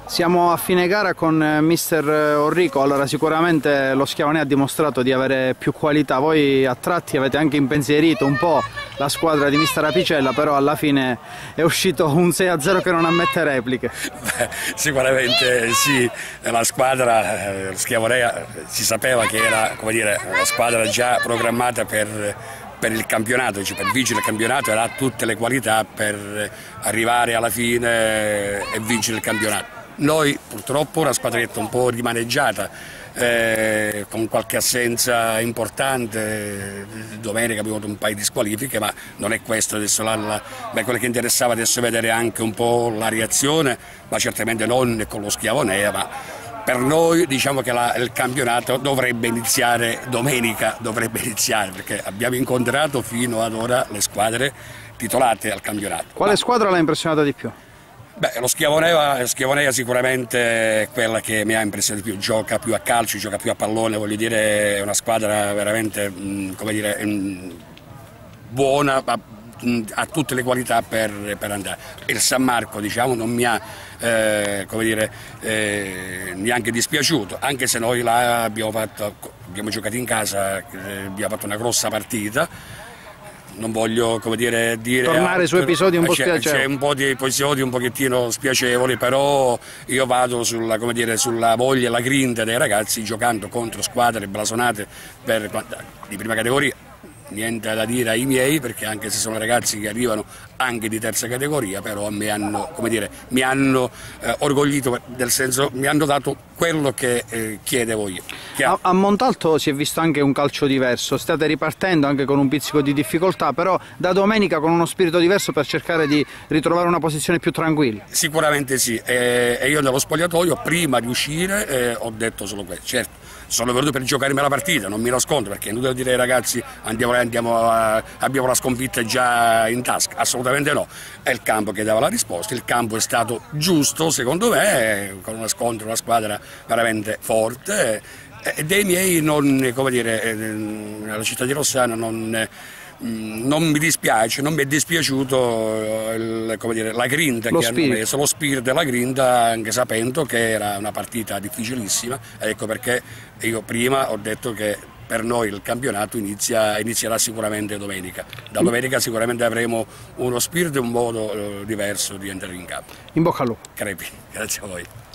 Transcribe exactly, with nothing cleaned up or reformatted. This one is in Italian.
Siamo a fine gara con mister Orrico, allora sicuramente lo Schiavone ha dimostrato di avere più qualità, voi a tratti avete anche impensierito un po' la squadra di mister Apicella, però alla fine è uscito un sei a zero che non ammette repliche. Beh, sicuramente sì, la squadra, lo Schiavone si sapeva che era, come dire, una squadra già programmata per... per il campionato, cioè per vincere il campionato, era tutte le qualità per arrivare alla fine e vincere il campionato. Noi purtroppo una squadretta un po' rimaneggiata, eh, con qualche assenza importante, domenica abbiamo avuto un paio di squalifiche, ma non è questo adesso, la, la, beh, quello che interessava adesso è vedere anche un po' la reazione, ma certamente non con lo Schiavone, ma per noi diciamo che la, il campionato dovrebbe iniziare domenica, dovrebbe iniziare perché abbiamo incontrato fino ad ora le squadre titolate al campionato. Quale Ma, squadra l'ha impressionata di più? Beh, lo Schiavonea, Schiavonea sicuramente è quella che mi ha impressionato di più, gioca più a calcio, gioca più a pallone, voglio dire, è una squadra veramente, mh, come dire, mh, buona, ma ha tutte le qualità per, per andare. Il San Marco diciamo non mi ha eh, come dire, eh, neanche dispiaciuto, anche se noi là abbiamo, fatto, abbiamo giocato in casa, eh, abbiamo fatto una grossa partita. Non voglio come dire, dire tornare altro su episodi un po' spiacevoli. C'è un po' di episodi un pochettino spiacevoli, però io vado sulla, come dire, sulla voglia e la grinta dei ragazzi giocando contro squadre blasonate per, di prima categoria. Niente da dire ai miei, perché anche se sono ragazzi che arrivano anche di terza categoria, però mi hanno, come dire, mi hanno eh, orgoglito, nel senso mi hanno dato quello che eh, chiedevo io. A, a Montalto si è visto anche un calcio diverso, state ripartendo anche con un pizzico di difficoltà, però da domenica con uno spirito diverso per cercare di ritrovare una posizione più tranquilla. Sicuramente sì, e, e io nello spogliatoio prima di uscire eh, ho detto solo questo, certo. Sono venuto per giocarmi la partita, non mi nascondo, perché è inutile dire ai ragazzi andiamo, andiamo a, abbiamo la sconfitta già in tasca, assolutamente no. È il campo che dava la risposta, il campo è stato giusto secondo me, con una scontro, una squadra veramente forte, e dei miei, non, come dire, la città di Rossano non... non mi dispiace, non mi è dispiaciuto il, come dire, la grinta lo che spirito. hanno messo, lo spirito della grinta, anche sapendo che era una partita difficilissima, ecco perché io prima ho detto che per noi il campionato inizia, inizierà sicuramente domenica. Da domenica sicuramente avremo uno spirito e un modo eh, diverso di entrare in campo. In bocca al lupo. Crepi, grazie a voi.